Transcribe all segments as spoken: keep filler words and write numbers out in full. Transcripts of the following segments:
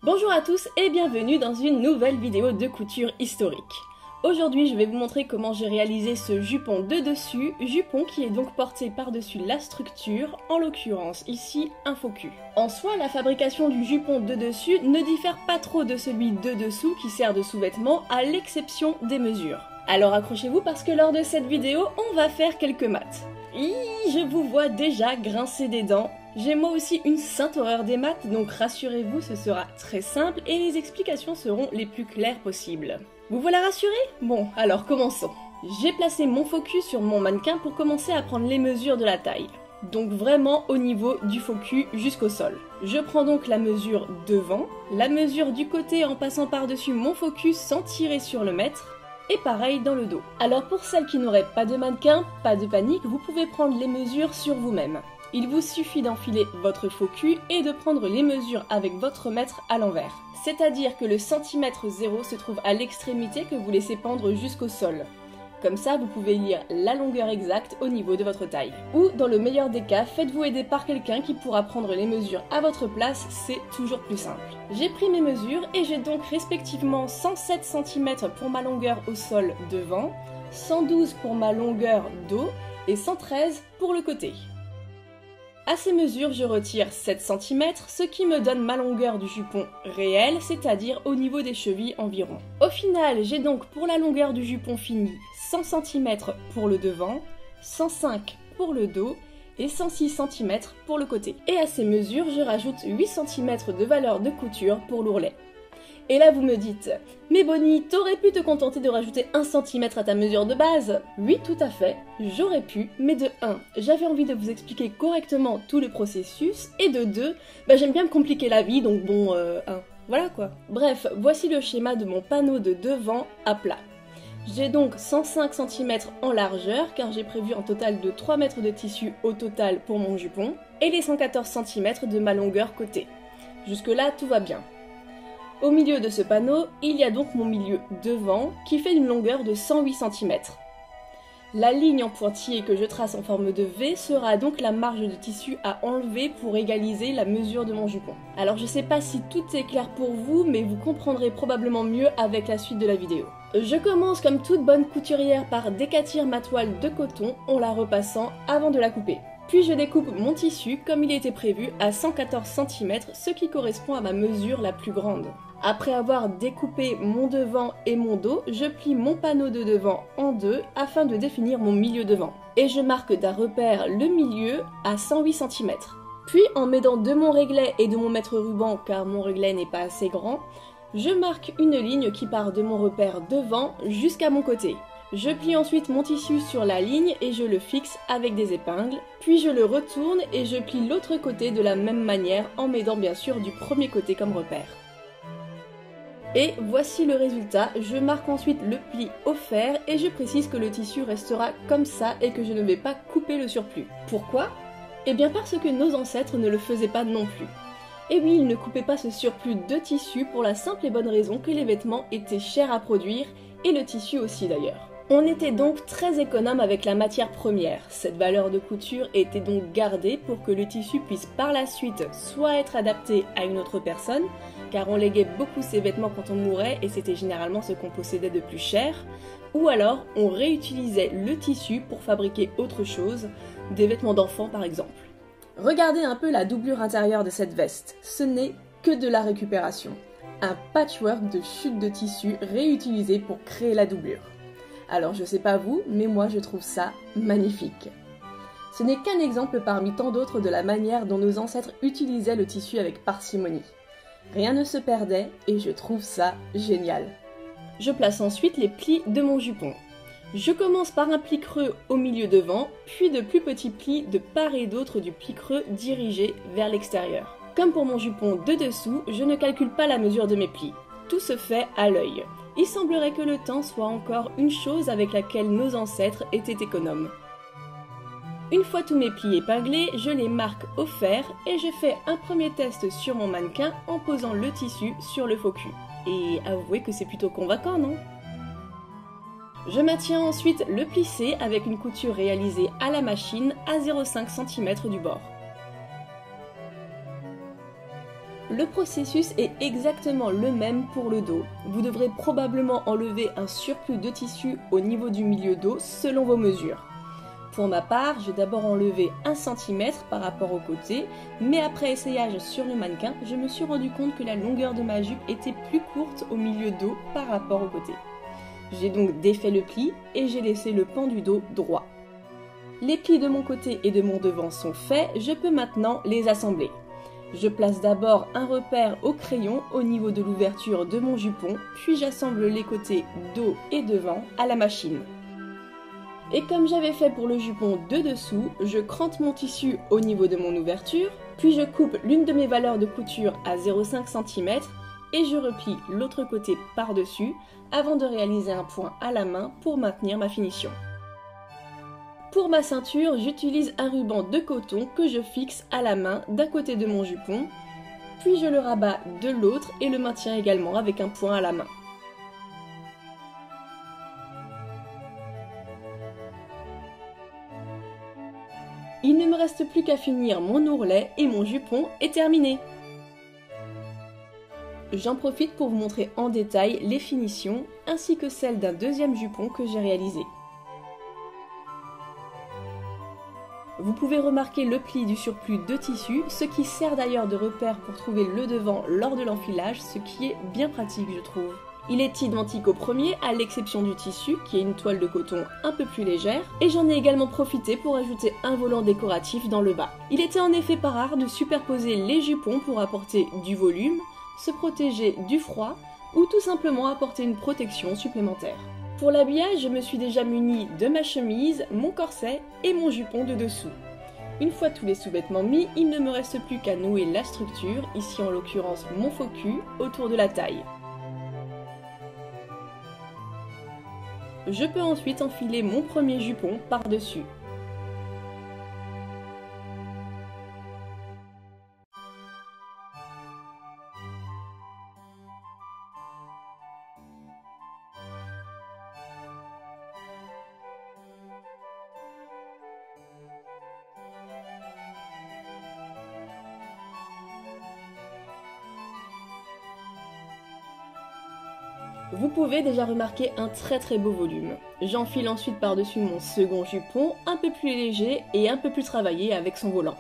Bonjour à tous et bienvenue dans une nouvelle vidéo de couture historique. Aujourd'hui je vais vous montrer comment j'ai réalisé ce jupon de dessus, jupon qui est donc porté par-dessus la structure, en l'occurrence ici un faux cul. En soi, la fabrication du jupon de dessus ne diffère pas trop de celui de dessous qui sert de sous-vêtement à l'exception des mesures. Alors accrochez-vous parce que lors de cette vidéo, on va faire quelques maths. Hi, je vous vois déjà grincer des dents. J'ai moi aussi une sainte horreur des maths, donc rassurez-vous, ce sera très simple et les explications seront les plus claires possibles. Vous voilà rassuré? Bon, alors commençons. J'ai placé mon focus sur mon mannequin pour commencer à prendre les mesures de la taille. Donc vraiment au niveau du faux cul jusqu'au sol. Je prends donc la mesure devant, la mesure du côté en passant par-dessus mon focus sans tirer sur le mètre, et pareil dans le dos. Alors pour celles qui n'auraient pas de mannequin, pas de panique, vous pouvez prendre les mesures sur vous-même. Il vous suffit d'enfiler votre faux cul et de prendre les mesures avec votre mètre à l'envers. C'est-à-dire que le centimètre zéro se trouve à l'extrémité que vous laissez pendre jusqu'au sol. Comme ça, vous pouvez lire la longueur exacte au niveau de votre taille. Ou, dans le meilleur des cas, faites-vous aider par quelqu'un qui pourra prendre les mesures à votre place, c'est toujours plus simple. J'ai pris mes mesures et j'ai donc respectivement cent sept centimètres pour ma longueur au sol devant, cent douze pour ma longueur dos et cent treize pour le côté. À ces mesures, je retire sept centimètres, ce qui me donne ma longueur du jupon réel, c'est-à-dire au niveau des chevilles environ. Au final, j'ai donc pour la longueur du jupon fini cent centimètres pour le devant, cent cinq pour le dos et cent six centimètres pour le côté. Et à ces mesures, je rajoute huit centimètres de valeur de couture pour l'ourlet. Et là vous me dites, mais Bonnie, t'aurais pu te contenter de rajouter un centimètre à ta mesure de base? Oui, tout à fait, j'aurais pu, mais de un, j'avais envie de vous expliquer correctement tout le processus, et de deux, bah j'aime bien me compliquer la vie, donc bon, euh, un, voilà quoi. Bref, voici le schéma de mon panneau de devant à plat. J'ai donc cent cinq centimètres en largeur, car j'ai prévu un total de trois mètres de tissu au total pour mon jupon, et les cent quatorze centimètres de ma longueur côté. Jusque là, tout va bien. Au milieu de ce panneau, il y a donc mon milieu devant qui fait une longueur de cent huit centimètres. La ligne en pointillé que je trace en forme de V sera donc la marge de tissu à enlever pour égaliser la mesure de mon jupon. Alors je sais pas si tout est clair pour vous, mais vous comprendrez probablement mieux avec la suite de la vidéo. Je commence comme toute bonne couturière par décatir ma toile de coton en la repassant avant de la couper. Puis je découpe mon tissu comme il était prévu à cent quatorze centimètres, ce qui correspond à ma mesure la plus grande. Après avoir découpé mon devant et mon dos, je plie mon panneau de devant en deux afin de définir mon milieu devant. Et je marque d'un repère le milieu à cent huit centimètres. Puis en m'aidant de mon réglet et de mon mètre ruban car mon réglet n'est pas assez grand, je marque une ligne qui part de mon repère devant jusqu'à mon côté. Je plie ensuite mon tissu sur la ligne et je le fixe avec des épingles, puis je le retourne et je plie l'autre côté de la même manière en m'aidant bien sûr du premier côté comme repère. Et voici le résultat, je marque ensuite le pli au fer et je précise que le tissu restera comme ça et que je ne vais pas couper le surplus. Pourquoi? Eh bien parce que nos ancêtres ne le faisaient pas non plus. Et oui, ils ne coupaient pas ce surplus de tissu pour la simple et bonne raison que les vêtements étaient chers à produire et le tissu aussi d'ailleurs. On était donc très économe avec la matière première. Cette valeur de couture était donc gardée pour que le tissu puisse par la suite soit être adapté à une autre personne, car on léguait beaucoup ses vêtements quand on mourait et c'était généralement ce qu'on possédait de plus cher, ou alors on réutilisait le tissu pour fabriquer autre chose, des vêtements d'enfants par exemple. Regardez un peu la doublure intérieure de cette veste, ce n'est que de la récupération. Un patchwork de chutes de tissu réutilisées pour créer la doublure. Alors je sais pas vous, mais moi je trouve ça magnifique. Ce n'est qu'un exemple parmi tant d'autres de la manière dont nos ancêtres utilisaient le tissu avec parcimonie. Rien ne se perdait et je trouve ça génial. Je place ensuite les plis de mon jupon. Je commence par un pli creux au milieu devant, puis de plus petits plis de part et d'autre du pli creux dirigé vers l'extérieur. Comme pour mon jupon de dessous, je ne calcule pas la mesure de mes plis. Tout se fait à l'œil. Il semblerait que le temps soit encore une chose avec laquelle nos ancêtres étaient économes. Une fois tous mes plis épinglés, je les marque au fer et je fais un premier test sur mon mannequin en posant le tissu sur le faux cul. Et avouez que c'est plutôt convaincant, non? Je maintiens ensuite le plissé avec une couture réalisée à la machine à zéro virgule cinq centimètres du bord. Le processus est exactement le même pour le dos. Vous devrez probablement enlever un surplus de tissu au niveau du milieu dos selon vos mesures. Pour ma part, j'ai d'abord enlevé un centimètre par rapport au côté, mais après essayage sur le mannequin, je me suis rendu compte que la longueur de ma jupe était plus courte au milieu dos par rapport au côté. J'ai donc défait le pli et j'ai laissé le pan du dos droit. Les plis de mon côté et de mon devant sont faits, je peux maintenant les assembler. Je place d'abord un repère au crayon au niveau de l'ouverture de mon jupon, puis j'assemble les côtés dos et devant à la machine. Et comme j'avais fait pour le jupon de dessous, je crante mon tissu au niveau de mon ouverture, puis je coupe l'une de mes valeurs de couture à zéro virgule cinq centimètres et je replie l'autre côté par-dessus avant de réaliser un point à la main pour maintenir ma finition. Pour ma ceinture, j'utilise un ruban de coton que je fixe à la main d'un côté de mon jupon, puis je le rabats de l'autre et le maintiens également avec un point à la main. Il ne me reste plus qu'à finir mon ourlet et mon jupon est terminé. J'en profite pour vous montrer en détail les finitions ainsi que celles d'un deuxième jupon que j'ai réalisé. Vous pouvez remarquer le pli du surplus de tissu, ce qui sert d'ailleurs de repère pour trouver le devant lors de l'enfilage, ce qui est bien pratique je trouve. Il est identique au premier, à l'exception du tissu, qui est une toile de coton un peu plus légère, et j'en ai également profité pour ajouter un volant décoratif dans le bas. Il était en effet pas rare de superposer les jupons pour apporter du volume, se protéger du froid, ou tout simplement apporter une protection supplémentaire. Pour l'habillage, je me suis déjà munie de ma chemise, mon corset et mon jupon de dessous. Une fois tous les sous-vêtements mis, il ne me reste plus qu'à nouer la structure, ici en l'occurrence mon faux cul, autour de la taille. Je peux ensuite enfiler mon premier jupon par-dessus. Vous pouvez déjà remarquer un très très beau volume. J'enfile ensuite par-dessus mon second jupon, un peu plus léger et un peu plus travaillé avec son volant.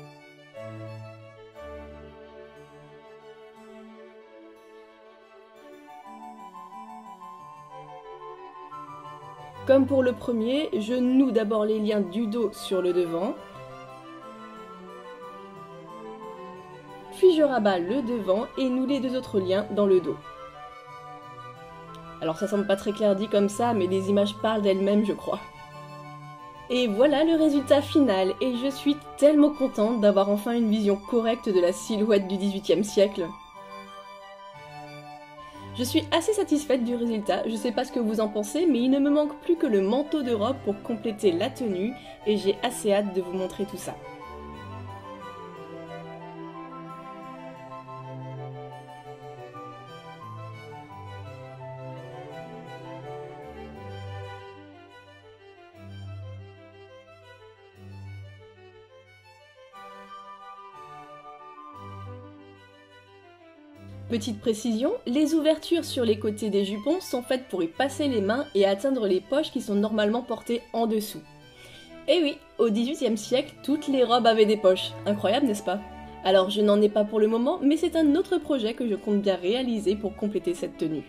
Comme pour le premier, je noue d'abord les liens du dos sur le devant, puis je rabats le devant et noue les deux autres liens dans le dos. Alors ça semble pas très clair dit comme ça, mais les images parlent d'elles-mêmes je crois. Et voilà le résultat final, et je suis tellement contente d'avoir enfin une vision correcte de la silhouette du dix-huitième siècle. Je suis assez satisfaite du résultat, je sais pas ce que vous en pensez, mais il ne me manque plus que le manteau de robe pour compléter la tenue, et j'ai assez hâte de vous montrer tout ça. Petite précision, les ouvertures sur les côtés des jupons sont faites pour y passer les mains et atteindre les poches qui sont normalement portées en dessous. Et oui, au dix-huitième siècle, toutes les robes avaient des poches. Incroyable, n'est-ce pas? Alors je n'en ai pas pour le moment, mais c'est un autre projet que je compte bien réaliser pour compléter cette tenue.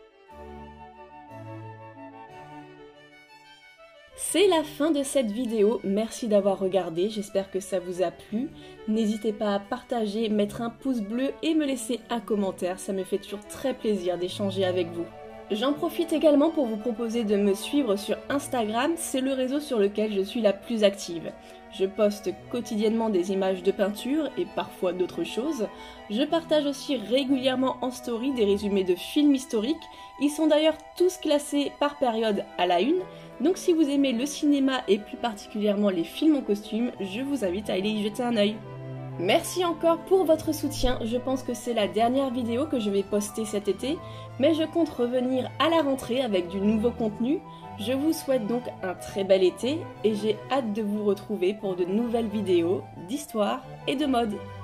C'est la fin de cette vidéo, merci d'avoir regardé, j'espère que ça vous a plu. N'hésitez pas à partager, mettre un pouce bleu et me laisser un commentaire, ça me fait toujours très plaisir d'échanger avec vous. J'en profite également pour vous proposer de me suivre sur Instagram, c'est le réseau sur lequel je suis la plus active. Je poste quotidiennement des images de peinture et parfois d'autres choses. Je partage aussi régulièrement en story des résumés de films historiques. Ils sont d'ailleurs tous classés par période à la une. Donc si vous aimez le cinéma et plus particulièrement les films en costume, je vous invite à aller y jeter un œil. Merci encore pour votre soutien, je pense que c'est la dernière vidéo que je vais poster cet été, mais je compte revenir à la rentrée avec du nouveau contenu. Je vous souhaite donc un très bel été et j'ai hâte de vous retrouver pour de nouvelles vidéos d'histoire et de mode.